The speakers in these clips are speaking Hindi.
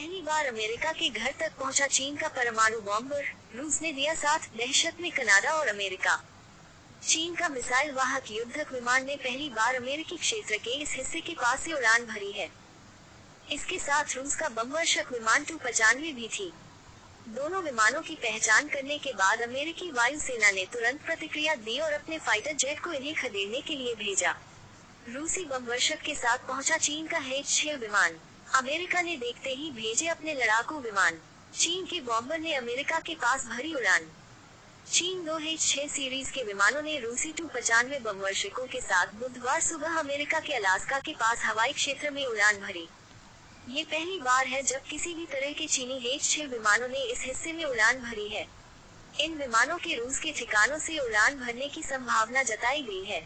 पहली बार अमेरिका के घर तक पहुंचा चीन का परमाणु बॉम्बर, रूस ने दिया साथ, दहशत में कनाडा और अमेरिका। चीन का मिसाइल वाहक युद्धक विमान ने पहली बार अमेरिकी क्षेत्र के इस हिस्से के पास से उड़ान भरी है। इसके साथ रूस का बमवर्षक विमान Tu-95 भी थी। दोनों विमानों की पहचान करने के बाद अमेरिकी वायुसेना ने तुरंत प्रतिक्रिया दी और अपने फाइटर जेट को इन्हें खदेड़ने के लिए भेजा। रूसी बमवर्षक के साथ पहुंचा चीन का H-6 विमान। अमेरिका ने देखते ही भेजे अपने लड़ाकू विमान। चीन के बॉम्बर ने अमेरिका के पास भरी उड़ान। चीन 2 H-6 सीरीज के विमानों ने रूसी Tu-95 बमवर्षकों के साथ बुधवार सुबह अमेरिका के अलास्का के पास हवाई क्षेत्र में उड़ान भरी। ये पहली बार है जब किसी भी तरह के चीनी H-6 विमानों ने इस हिस्से में उड़ान भरी है। इन विमानों के रूस के ठिकानों से उड़ान भरने की संभावना जताई गई है।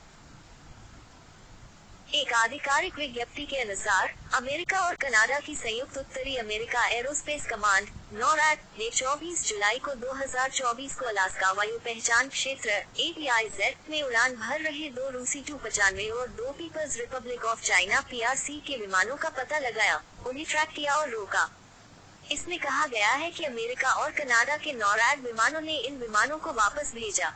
एक आधिकारिक विज्ञप्ति के अनुसार अमेरिका और कनाडा की संयुक्त उत्तरी अमेरिका एरोस्पेस कमांड (NORAD) ने 24 जुलाई को 2024 को अलास्का वायु पहचान क्षेत्र (APIZ) में उड़ान भर रहे 2 रूसी Tu-95 और 2 people's republic of China (PRC) के विमानों का पता लगाया, उन्हें ट्रैक किया और रोका। इसमें कहा गया है कि अमेरिका और कनाडा के NORAD विमानों ने इन विमानों को वापस भेजा।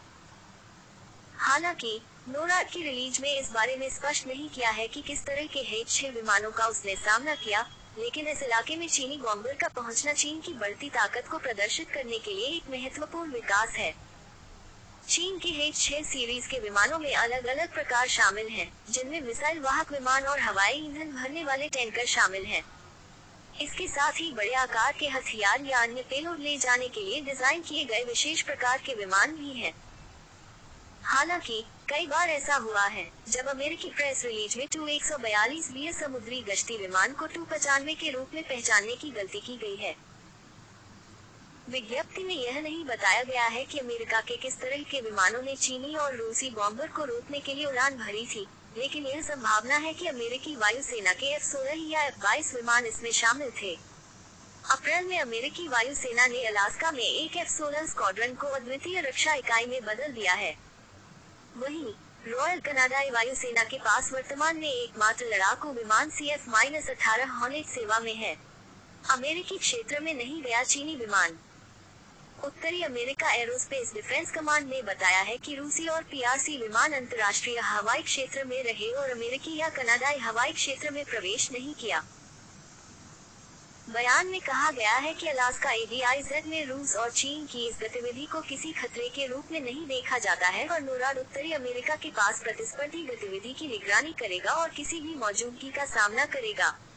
हालांकि NORAD की रिलीज में इस बारे में स्पष्ट नहीं किया है कि किस तरह के H-6 विमानों का उसने सामना किया, लेकिन इस इलाके में चीनी बॉम्बर का पहुंचना चीन की बढ़ती ताकत को प्रदर्शित करने के लिए एक महत्वपूर्ण विकास है। चीन के H-6 सीरीज के विमानों में अलग अलग प्रकार शामिल हैं, जिनमें मिसाइल वाहक विमान और हवाई ईंधन भरने वाले टैंकर शामिल हैं। इसके साथ ही बड़े आकार के हथियार या अन्य पेलोड ले जाने के लिए डिजाइन किए गए विशेष प्रकार के विमान भी हैं। हालांकि कई बार ऐसा हुआ है जब अमेरिकी प्रेस रिलीज में Tu-142B समुद्री गश्ती विमान को Tu-95 के रूप में पहचानने की गलती की गई है। विज्ञप्ति में यह नहीं बताया गया है कि अमेरिका के किस तरह के विमानों ने चीनी और रूसी बॉम्बर को रोकने के लिए उड़ान भरी थी, लेकिन यह संभावना है कि अमेरिकी वायुसेना के F-16 या F-22 विमान इसमें शामिल थे। अप्रैल में अमेरिकी वायुसेना ने अलास्का में एक F-16 स्क्वाड्रन को अद्वितीय रक्षा इकाई में बदल दिया है। वहीं रॉयल कनाडाई वायुसेना के पास वर्तमान में एकमात्र लड़ाकू विमान CF-18 हॉर्नेट सेवा में है। अमेरिकी क्षेत्र में नहीं गया चीनी विमान। उत्तरी अमेरिका एरोस्पेस डिफेंस कमांड ने बताया है कि रूसी और PRC विमान अंतर्राष्ट्रीय हवाई क्षेत्र में रहे और अमेरिकी या कनाडाई हवाई क्षेत्र में प्रवेश नहीं किया। बयान में कहा गया है कि अलास्का APIZ में रूस और चीन की इस गतिविधि को किसी खतरे के रूप में नहीं देखा जाता है और NORAD उत्तरी अमेरिका के पास प्रतिस्पर्धी गतिविधि की निगरानी करेगा और किसी भी मौजूदगी का सामना करेगा।